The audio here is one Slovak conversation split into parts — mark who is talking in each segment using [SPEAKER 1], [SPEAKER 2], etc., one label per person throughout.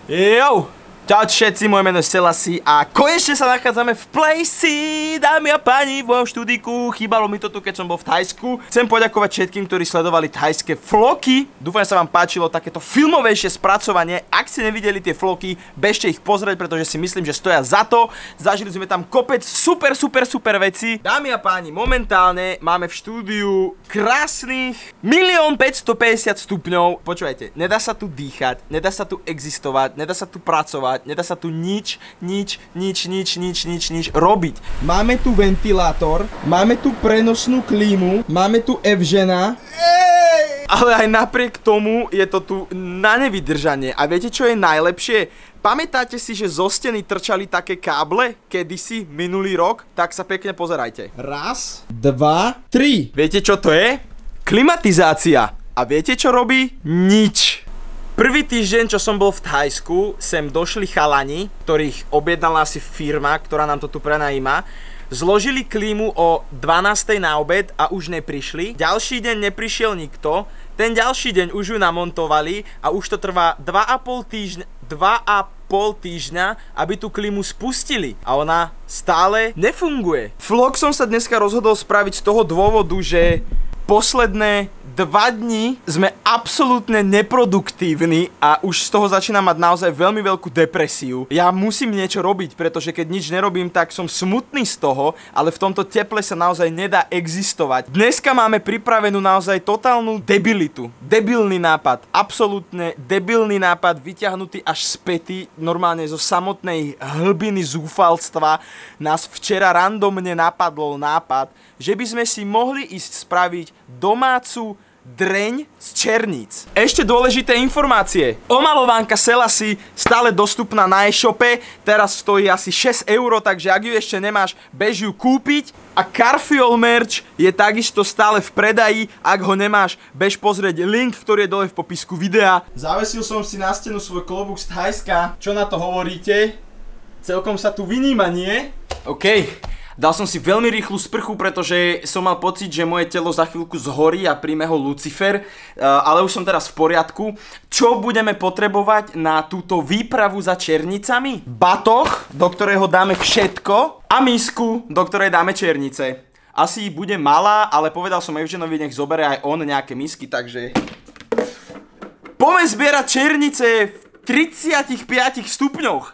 [SPEAKER 1] Jo! Čau všetci, moje meno je Selassie a konečne sa nachádzame v Placey, dámy a páni, v mojom štúdiku. Chýbalo mi to tu, keď som bol v Thajsku. Chcem poďakovať všetkým, ktorí sledovali thajské vlogy. Dúfam, že sa vám páčilo takéto filmovejšie spracovanie. Ak ste nevideli tie vlogy, bežte ich pozrieť, pretože si myslím, že stoja za to. Zažili sme tam kopec super veci. Dámy a páni, momentálne máme v štúdiu krásnych 1 550 stupňov. Počúvajte, nedá sa tu dýchať, nedá sa tu existovať, nedá sa tu pracovať. Nedá sa tu nič robiť. Máme tu ventilátor, máme tu prenosnú klímu, máme tu Evžena. Ale aj napriek tomu je to tu na nevydržanie. A viete, čo je najlepšie? Pamätáte si, že zo steny trčali také káble kedysi, minulý rok? Tak sa pekne pozerajte. 1, 2, 3. Viete, čo to je? Klimatizácia. A viete, čo robí? Nič. Prvý týždeň, čo som bol v Thajsku, sem došli chalani, ktorých objednala asi firma, ktorá nám to tu prenajíma. Zložili klímu o 12:00 na obed a už neprišli. Ďalší deň neprišiel nikto. Ten ďalší deň už ju namontovali a už to trvá 2,5 týždňa, aby tú klímu spustili. A ona stále nefunguje. Vlog som sa dneska rozhodol spraviť z toho dôvodu, že posledné 2 dni sme absolútne neproduktívni a už z toho začínam mať naozaj veľmi veľkú depresiu. Ja musím niečo robiť, pretože keď nič nerobím, tak som smutný z toho, ale v tomto teple sa naozaj nedá existovať. Dneska máme pripravenú naozaj totálnu debilitu. Debilný nápad, absolútne debilný nápad, vyťahnutý až spätý, normálne zo samotnej hlbiny zúfalstva. Nás včera randomne napadol nápad, že by sme si mohli ísť spraviť domácu dreň z černíc. Ešte dôležité informácie. Omalovánka Selassie stále dostupná na e-shope, teraz stojí asi 6 €, takže ak ju ešte nemáš, bež ju kúpiť. A Carfiol merch je takisto stále v predaji, ak ho nemáš, bež pozrieť link, ktorý je dole v popisku videa. Zavesil som si na stenu svoj klobúk z Thajska. Čo na to hovoríte? Celkom sa tu vyníma, nie? OK. Dal som si veľmi rýchlu sprchu, pretože som mal pocit, že moje telo za chvíľku zhorí a príjme ho Lucifer, ale už som teraz v poriadku. Čo budeme potrebovať na túto výpravu za černicami? Batoh, do ktorého dáme všetko, a misku, do ktorej dáme černice. Asi bude malá, ale povedal som Evženovi, nech zobere aj on nejaké misky, takže poďme zbierať černice v 35 stupňoch.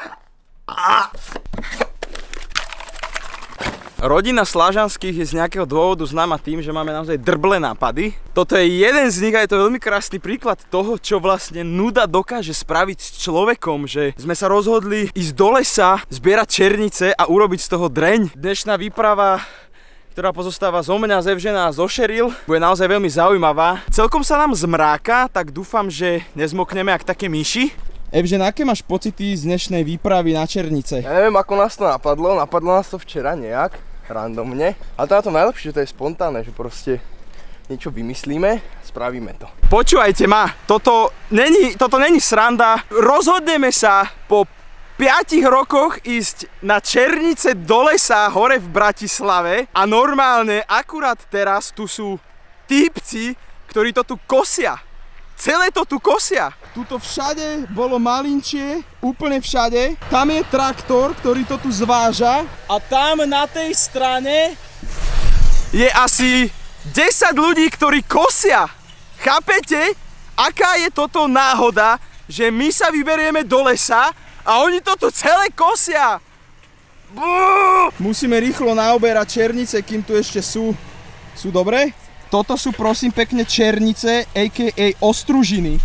[SPEAKER 1] Rodina Slažanských je z nejakého dôvodu známa tým, že máme naozaj drblé nápady. Toto je jeden z nich a je to veľmi krásny príklad toho, čo vlastne nuda dokáže spraviť s človekom, že sme sa rozhodli ísť do lesa, zbierať černice a urobiť z toho dreň. Dnešná výprava, ktorá pozostáva zo mňa, z Evžena a zo Sheryl, bude naozaj veľmi zaujímavá. Celkom sa nám zmráka, tak dúfam, že nezmokneme jak také myši. Evžen, aké máš pocity z dnešnej výpravy na černice?
[SPEAKER 2] Ja neviem, ako nás to napadlo nás to včera nejak, randomne. Ale to na to najlepšie, že to je spontánne, že proste niečo vymyslíme, spravíme to.
[SPEAKER 1] Počúvajte ma, toto není sranda. Rozhodneme sa po 5 rokoch ísť na černice do lesa hore v Bratislave a normálne akurát teraz tu sú týpci, ktorí to tu kosia. Celé to tu kosia. Tuto všade bolo malinčie, úplne všade. Tam je traktor, ktorý to tu zváža. A tam na tej strane je asi 10 ľudí, ktorí kosia. Chápete? Aká je toto náhoda, že my sa vyberieme do lesa a oni to tu celé kosia? Musíme rýchlo naoberať černice, kým tu ešte sú. Sú dobré? Toto sú prosím pekne černice, a.k.a. ostružiny.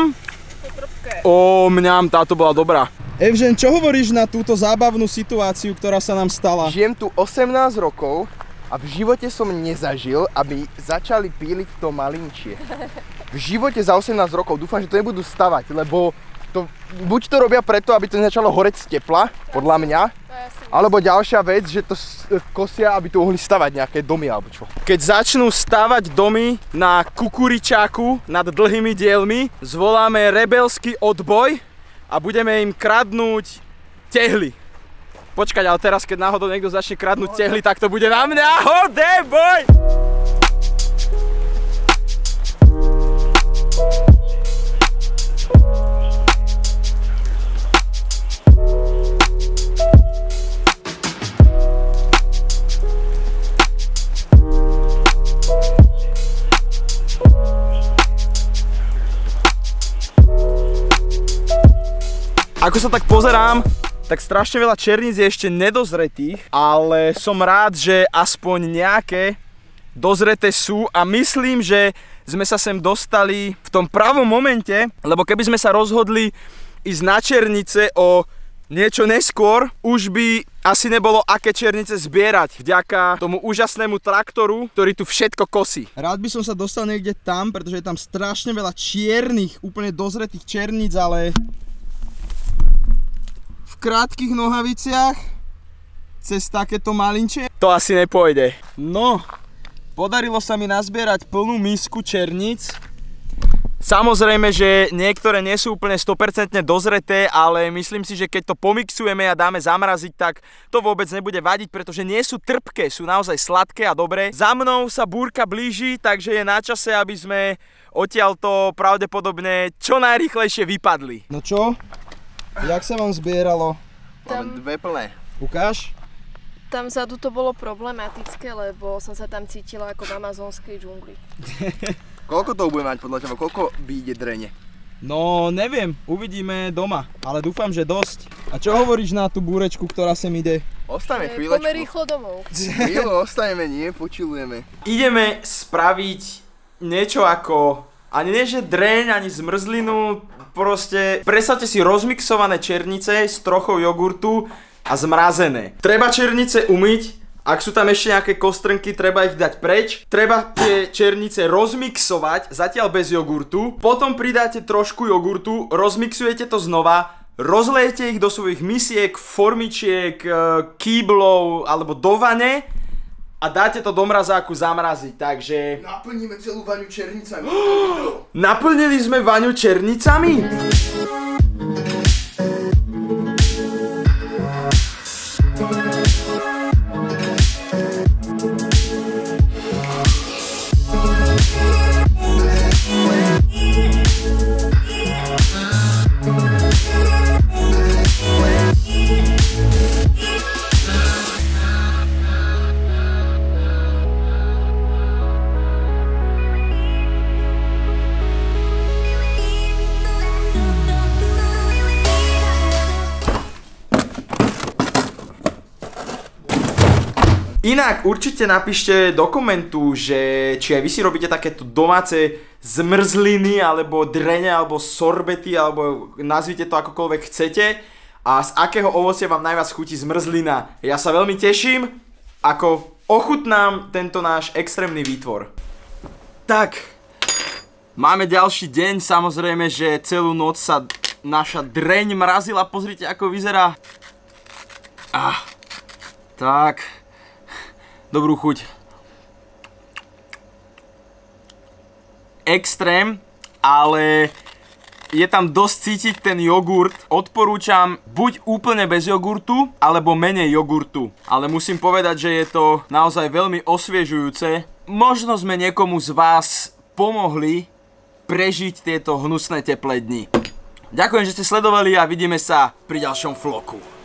[SPEAKER 1] Mňam, táto bola dobrá. Evžen, čo hovoríš na túto zábavnú situáciu, ktorá sa nám stala?
[SPEAKER 2] Žijem tu 18 rokov a v živote som nezažil, aby začali píliť to malinčie. V živote za 18 rokov dúfam, že to nebudú stavať, lebo buď to robia preto, aby to nezačalo horeť z tepla, podľa mňa, alebo ďalšia vec, že to kosia, aby tu mohli stavať nejaké domy alebo čo.
[SPEAKER 1] Keď začnú stavať domy na kukuričáku nad dlhými dielmi, zvoláme rebelský odboj a budeme im kradnúť tehly. Počkať, ale teraz, keď náhodou niekto začne kradnúť tehly, tak to bude na mňa. Odboj! Ako sa tak pozerám, tak strašne veľa černíc je ešte nedozretých, ale som rád, že aspoň nejaké dozreté sú a myslím, že sme sa sem dostali v tom pravom momente, lebo keby sme sa rozhodli ísť na černice o niečo neskôr, už by asi nebolo aké černice zbierať vďaka tomu úžasnému traktoru, ktorý tu všetko kosí. Rád by som sa dostal niekde tam, pretože je tam strašne veľa čiernych, úplne dozretých černíc, ale v krátkych nohaviciach cez takéto malinčie to asi nepôjde. No, podarilo sa mi nazbierať plnú misku černíc. Samozrejme, že niektoré nie sú úplne 100% dozreté, ale myslím si, že keď to pomixujeme a dáme zamraziť, tak to vôbec nebude vadiť, pretože nie sú trpké, sú naozaj sladké a dobré. Za mnou sa búrka blíži, takže je na čase, aby sme odtiaľto pravdepodobne čo najrýchlejšie vypadli. No čo? Jak sa vám zbieralo?
[SPEAKER 2] Máme dve plné.
[SPEAKER 1] Ukáž?
[SPEAKER 3] Tam vzadu to bolo problematické, lebo som sa tam cítila ako v amazonskej džungli.
[SPEAKER 2] Koľko toho bude mať podľa teba? Koľko vyjde drene?
[SPEAKER 1] No, neviem, uvidíme doma, ale dúfam, že dosť. A čo hovoríš na tú búrečku, ktorá sem ide?
[SPEAKER 2] Ostaneme chvíľočku.
[SPEAKER 3] Poďme rýchlo domov.
[SPEAKER 2] Chvíľu ostaneme, nie? Počilujeme.
[SPEAKER 1] Ideme spraviť niečo ako, ani nie že dreň, ani zmrzlinu, proste predstavte si rozmixované černice s trochou jogurtu a zmrazené. Treba černice umyť. Ak sú tam ešte nejaké kostrnky, treba ich dať preč. Treba tie černice rozmixovať, zatiaľ bez jogurtu. Potom pridáte trošku jogurtu, rozmixujete to znova, rozlejete ich do svojich misiek, formičiek, kýblov alebo do vane a dáte to do mrazáku zamraziť, takže...
[SPEAKER 2] Naplníme celú vaňu černicami.
[SPEAKER 1] Naplnili sme vaňu černicami? Inak určite napíšte do komentu, že či aj vy si robíte takéto domáce zmrzliny, alebo drene, alebo sorbety, alebo nazvite to akokoľvek chcete. A z akého ovocia vám najviac chutí zmrzlina. Ja sa veľmi teším, ako ochutnám tento náš extrémny výtvor. Tak, máme ďalší deň, samozrejme, že celú noc sa naša dreň mrazila, pozrite ako vyzerá. Tak... Dobrú chuť. Extrém, ale je tam dosť cítiť ten jogurt. Odporúčam buď úplne bez jogurtu, alebo menej jogurtu. Ale musím povedať, že je to naozaj veľmi osviežujúce. Možno sme niekomu z vás pomohli prežiť tieto hnusné teplé dni. Ďakujem, že ste sledovali a vidíme sa pri ďalšom vlogu.